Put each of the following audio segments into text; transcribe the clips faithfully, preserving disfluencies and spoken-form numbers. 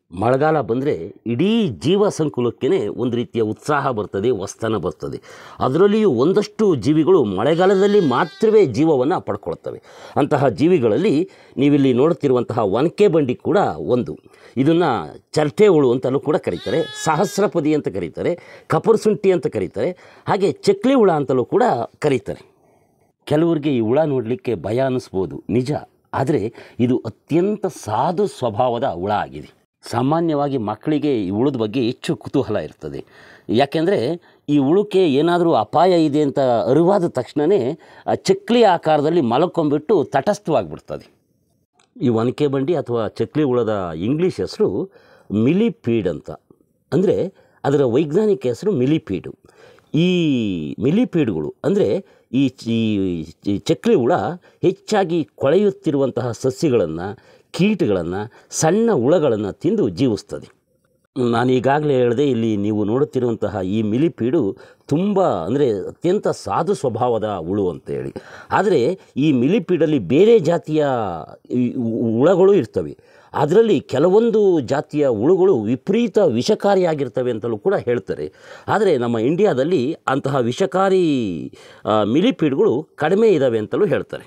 ಮಳೆಗಾಲ ಬಂದರೆ ಇಡೀ ಜೀವ ಸಂಕುಲಕ್ಕೇ ಒಂದು ರೀತಿಯ ಉತ್ಸಾಹ ಬರ್ತದೆ, ಹೊಸತನ ಬರ್ತದೆ. ಅದರಲ್ಲಿಯೂ ಒಂದಷ್ಟು ಜೀವಿಗಳು ಮಳೆಗಾಲದಲ್ಲಿ ಮಾತ್ರವೇ ಜೀವವನ್ನು ಪಡ್ಕೊಳ್ತವೆ. ಅಂತಹ ಜೀವಿಗಳಲ್ಲಿ ನೀವಿಲ್ಲಿ ನೋಡುತ್ತಿರುವಂತಹ ಒನಕೆ ಬಂಡಿ ಕೂಡ ಒಂದು. ಇದನ್ನು ಚರಟೆ ಹುಳು ಅಂತಲೂ ಕೂಡ ಕರೀತಾರೆ, ಸಹಸ್ರಪದಿ ಅಂತ ಕರೀತಾರೆ, ಕಪರ್ಸುಂಟಿ ಅಂತ ಕರೀತಾರೆ, ಹಾಗೆ ಚಕ್ಲಿ ಹುಳ ಅಂತಲೂ ಕೂಡ ಕರೀತಾರೆ. ಕೆಲವರಿಗೆ ಈ ಹುಳ ನೋಡಲಿಕ್ಕೆ ಭಯ ಅನ್ನಿಸ್ಬೋದು, ನಿಜ. ಆದರೆ ಇದು ಅತ್ಯಂತ ಸಾಧು ಸ್ವಭಾವದ ಹುಳ ಆಗಿದೆ. ಸಾಮಾನ್ಯವಾಗಿ ಮಕ್ಕಳಿಗೆ ಈ ಹುಳದ ಬಗ್ಗೆ ಹೆಚ್ಚು ಕುತೂಹಲ ಇರ್ತದೆ. ಯಾಕೆಂದರೆ ಈ ಹುಳಕ್ಕೆ ಏನಾದರೂ ಅಪಾಯ ಇದೆ ಅಂತ ಅರಿವಾದ ತಕ್ಷಣವೇ ಚಕ್ಲಿ ಆಕಾರದಲ್ಲಿ ಮಲ್ಕೊಂಡ್ಬಿಟ್ಟು ತಟಸ್ಥವಾಗಿಬಿಡ್ತದೆ. ಈ ಒನಕೆ ಬಂಡಿ ಅಥವಾ ಚಕ್ಲಿ ಹುಳದ ಇಂಗ್ಲೀಷ್ ಹೆಸರು ಮಿಲಿಪೀಡ್ ಅಂತ. ಅಂದರೆ ಅದರ ವೈಜ್ಞಾನಿಕ ಹೆಸರು ಮಿಲಿಪೀಡು. ಈ ಮಿಲಿಪೀಡ್ಗಳು ಅಂದರೆ ಈ ಈ ಚಕ್ಲಿ ಹುಳ ಹೆಚ್ಚಾಗಿ ಕೊಳೆಯುತ್ತಿರುವಂತಹ ಸಸ್ಯಗಳನ್ನು, ಕೀಟಗಳನ್ನು, ಸಣ್ಣ ಹುಳಗಳನ್ನು ತಿಂದು ಜೀವಿಸ್ತದೆ. ನಾನು ಈಗಾಗಲೇ ಹೇಳಿದೆ, ಇಲ್ಲಿ ನೀವು ನೋಡುತ್ತಿರುವಂತಹ ಈ ಮಿಲಿಪೀಡು ತುಂಬ ಅಂದರೆ ಅತ್ಯಂತ ಸಾಧು ಸ್ವಭಾವದ ಹುಳು ಅಂತೇಳಿ. ಆದರೆ ಈ ಮಿಲಿಪೀಡಲ್ಲಿ ಬೇರೆ ಜಾತಿಯ ಹುಳಗಳು ಇರ್ತವೆ. ಅದರಲ್ಲಿ ಕೆಲವೊಂದು ಜಾತಿಯ ಹುಳುಗಳು ವಿಪರೀತ ವಿಷಕಾರಿಯಾಗಿರ್ತವೆ ಅಂತಲೂ ಕೂಡ ಹೇಳ್ತಾರೆ. ಆದರೆ ನಮ್ಮ ಇಂಡಿಯಾದಲ್ಲಿ ಅಂತಹ ವಿಷಕಾರಿ ಮಿಲಿಪೀಡ್ಗಳು ಕಡಿಮೆ ಇದ್ದಾವೆ ಅಂತಲೂ ಹೇಳ್ತಾರೆ.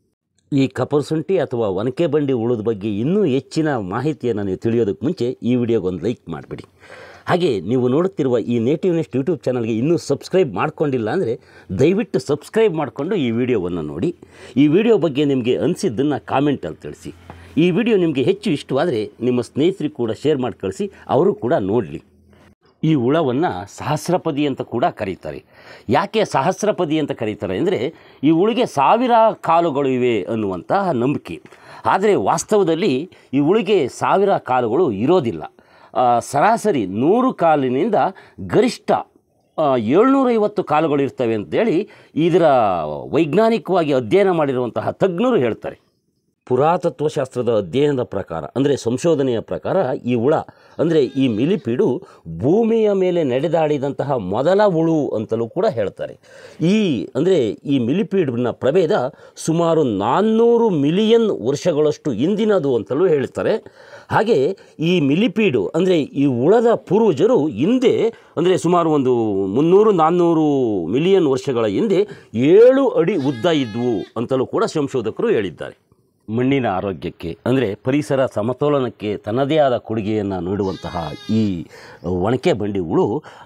ಈ ಕಪರ್ಸುಂಟಿ ಅಥವಾ ಒನಕೆ ಬಂಡಿ ಹುಳದ ಬಗ್ಗೆ ಇನ್ನೂ ಹೆಚ್ಚಿನ ಮಾಹಿತಿಯನ್ನು ನೀವು ತಿಳಿಯೋದಕ್ಕೆ ಮುಂಚೆ ಈ ವಿಡಿಯೋಗೊಂದು ಲೈಕ್ ಮಾಡಿಬಿಡಿ. ಹಾಗೆ ನೀವು ನೋಡುತ್ತಿರುವ ಈ ನೇಟಿವ್ ನೆಸ್ಟ್ ಯೂಟ್ಯೂಬ್ ಚಾನಲ್ಗೆ ಇನ್ನೂ ಸಬ್ಸ್ಕ್ರೈಬ್ ಮಾಡ್ಕೊಂಡಿಲ್ಲ ಅಂದರೆ ದಯವಿಟ್ಟು ಸಬ್ಸ್ಕ್ರೈಬ್ ಮಾಡಿಕೊಂಡು ಈ ವಿಡಿಯೋವನ್ನು ನೋಡಿ. ಈ ವಿಡಿಯೋ ಬಗ್ಗೆ ನಿಮಗೆ ಅನಿಸಿದ್ದನ್ನು ಕಾಮೆಂಟಲ್ಲಿ ತಿಳಿಸಿ. ಈ ವಿಡಿಯೋ ನಿಮಗೆ ಹೆಚ್ಚು ಇಷ್ಟವಾದರೆ ನಿಮ್ಮ ಸ್ನೇಹಿತರಿಗೆ ಕೂಡ ಶೇರ್ ಮಾಡಿ ಕಳಿಸಿ, ಅವರು ಕೂಡ ನೋಡಲಿ. ಈ ಹುಳವನ್ನು ಸಹಸ್ರಪದಿ ಅಂತ ಕೂಡ ಕರೀತಾರೆ. ಯಾಕೆ ಸಹಸ್ರಪದಿ ಅಂತ ಕರೀತಾರೆ ಅಂದರೆ ಈ ಹುಳಿಗೆ ಸಾವಿರ ಕಾಲುಗಳು ಇವೆ ಅನ್ನುವಂತಹ ನಂಬಿಕೆ. ಆದರೆ ವಾಸ್ತವದಲ್ಲಿ ಈ ಹುಳಿಗೆ ಸಾವಿರ ಕಾಲುಗಳು ಇರೋದಿಲ್ಲ. ಸರಾಸರಿ ನೂರು ಕಾಲಿನಿಂದ ಗರಿಷ್ಠ ಏಳ್ನೂರೈವತ್ತು ಕಾಲುಗಳು ಇರ್ತವೆ ಅಂತೇಳಿ ಇದರ ವೈಜ್ಞಾನಿಕವಾಗಿ ಅಧ್ಯಯನ ಮಾಡಿರುವಂತಹ ತಜ್ಞರು ಹೇಳ್ತಾರೆ. ಪುರಾತತ್ವಶಾಸ್ತ್ರದ ಅಧ್ಯಯನದ ಪ್ರಕಾರ ಅಂದರೆ ಸಂಶೋಧನೆಯ ಪ್ರಕಾರ ಈ ಹುಳ ಅಂದರೆ ಈ ಮಿಲಿಪೀಡು ಭೂಮಿಯ ಮೇಲೆ ನಡೆದಾಡಿದಂತಹ ಮೊದಲ ಹುಳು ಅಂತಲೂ ಕೂಡ ಹೇಳ್ತಾರೆ. ಈ ಅಂದರೆ ಈ ಮಿಲಿಪೀಡ್ನ ಪ್ರಭೇದ ಸುಮಾರು ನಾನ್ನೂರು ಮಿಲಿಯನ್ ವರ್ಷಗಳಷ್ಟು ಹಿಂದಿನದು ಅಂತಲೂ ಹೇಳ್ತಾರೆ. ಹಾಗೆ ಈ ಮಿಲಿಪೀಡು ಅಂದರೆ ಈ ಹುಳದ ಪೂರ್ವಜರು ಹಿಂದೆ ಅಂದರೆ ಸುಮಾರು ಒಂದು ಮುನ್ನೂರು ನಾನ್ನೂರು ಮಿಲಿಯನ್ ವರ್ಷಗಳ ಹಿಂದೆ ಏಳು ಅಡಿ ಉದ್ದ ಇದ್ವು ಅಂತಲೂ ಕೂಡ ಸಂಶೋಧಕರು ಹೇಳಿದ್ದಾರೆ. ಮಣ್ಣಿನ ಆರೋಗ್ಯಕ್ಕೆ ಅಂದರೆ ಪರಿಸರ ಸಮತೋಲನಕ್ಕೆ ತನ್ನದೇ ಆದ ಕೊಡುಗೆಯನ್ನು ನೀಡುವಂತಹ ಈ ಒನಕೆ ಬಂಡಿ ಹುಳು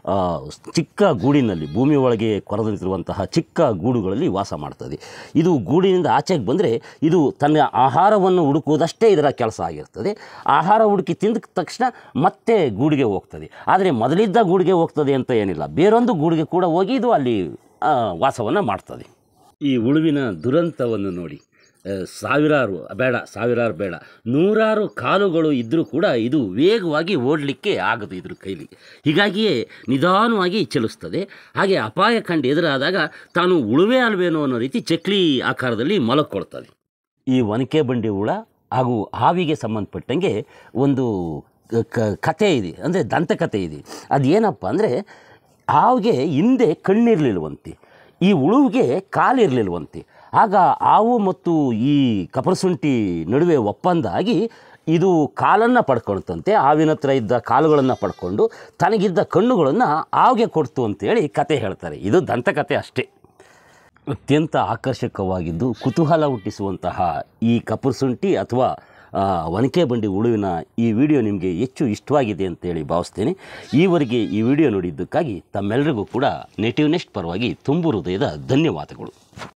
ಚಿಕ್ಕ ಗೂಡಿನಲ್ಲಿ, ಭೂಮಿ ಒಳಗೆ ಕೊರೆದಿರುವಂತಹ ಚಿಕ್ಕ ಗೂಡುಗಳಲ್ಲಿ ವಾಸ ಮಾಡ್ತದೆ. ಇದು ಗೂಡಿನಿಂದ ಆಚೆಗೆ ಬಂದರೆ ಇದು ತನ್ನ ಆಹಾರವನ್ನು ಹುಡುಕುವುದಷ್ಟೇ ಇದರ ಕೆಲಸ ಆಗಿರ್ತದೆ. ಆಹಾರ ಹುಡುಕಿ ತಿಂದ ತಕ್ಷಣ ಮತ್ತೆ ಗೂಡಿಗೆ ಹೋಗ್ತದೆ. ಆದರೆ ಮೊದಲಿದ್ದ ಗೂಡಿಗೆ ಹೋಗ್ತದೆ ಅಂತ ಏನಿಲ್ಲ, ಬೇರೊಂದು ಗೂಡಿಗೆ ಕೂಡ ಹೋಗಿ ಇದು ಅಲ್ಲಿ ವಾಸವನ್ನು ಮಾಡ್ತದೆ. ಈ ಹುಳುವಿನ ದುರಂತವನ್ನು ನೋಡಿ. ಸಾವಿರಾರು ಬೇಡ ಸಾವಿರಾರು ಬೇಡ ನೂರಾರು ಕಾಲುಗಳು ಇದ್ದರೂ ಕೂಡ ಇದು ವೇಗವಾಗಿ ಓಡಲಿಕ್ಕೆ ಆಗದು ಇದ್ರ ಕೈಲಿ. ಹೀಗಾಗಿಯೇ ನಿಧಾನವಾಗಿ ಚಲಿಸ್ತದೆ. ಹಾಗೆ ಅಪಾಯ ಕಂಡು ಎದುರಾದಾಗ ತಾನು ಉಳುವೆ ಅಲ್ವೇನೋ ಅನ್ನೋ ರೀತಿ ಚಕ್ಲಿ ಆಕಾರದಲ್ಲಿ ಮಲಕ್ಕೊಳ್ತದೆ. ಈ ಒನಕೆ ಬಂಡಿ ಹುಳ ಹಾಗೂ ಹಾವಿಗೆ ಸಂಬಂಧಪಟ್ಟಂಗೆ ಒಂದು ಕಥೆ ಇದೆ, ಅಂದರೆ ದಂತಕಥೆ ಇದೆ. ಅದೇನಪ್ಪ ಅಂದರೆ ಹಾವಿಗೆ ಹಿಂದೆ ಕಣ್ಣಿರಲಿಲ್ವಂತೆ, ಈ ಹುಳುವಿಗೆ ಕಾಲಿರಲಿಲ್ವಂತೆ. ಆಗ ಹಾವು ಮತ್ತು ಈ ಕಪರ್ಸುಂಟಿ ನಡುವೆ ಒಪ್ಪಂದ ಆಗಿ ಇದು ಕಾಲನ್ನು ಪಡ್ಕೊಳ್ತಂತೆ. ಹಾವಿನ ಹತ್ರ ಇದ್ದ ಕಾಲುಗಳನ್ನು ಪಡ್ಕೊಂಡು ತನಗಿದ್ದ ಕಣ್ಣುಗಳನ್ನು ಹಾವಿಗೆ ಕೊಡ್ತು ಅಂತೇಳಿ ಕತೆ ಹೇಳ್ತಾರೆ. ಇದು ದಂತಕಥೆ ಅಷ್ಟೇ. ಅತ್ಯಂತ ಆಕರ್ಷಕವಾಗಿದ್ದು ಕುತೂಹಲ ಹುಟ್ಟಿಸುವಂತಹ ಈ ಕಪರ್ಸುಂಟಿ ಅಥವಾ ಒನಕೆ ಬಂಡಿ ಹುಳುವಿನ ಈ ವಿಡಿಯೋ ನಿಮಗೆ ಹೆಚ್ಚು ಇಷ್ಟವಾಗಿದೆ ಅಂತೇಳಿ ಭಾವಿಸ್ತೇನೆ. ಈವರೆಗೆ ಈ ವಿಡಿಯೋ ನೋಡಿದ್ದಕ್ಕಾಗಿ ತಮ್ಮೆಲ್ಲರಿಗೂ ಕೂಡ ನೇಟಿವ್ ನೆಸ್ಟ್ ಪರವಾಗಿ ತುಂಬು ಹೃದಯದ ಧನ್ಯವಾದಗಳು.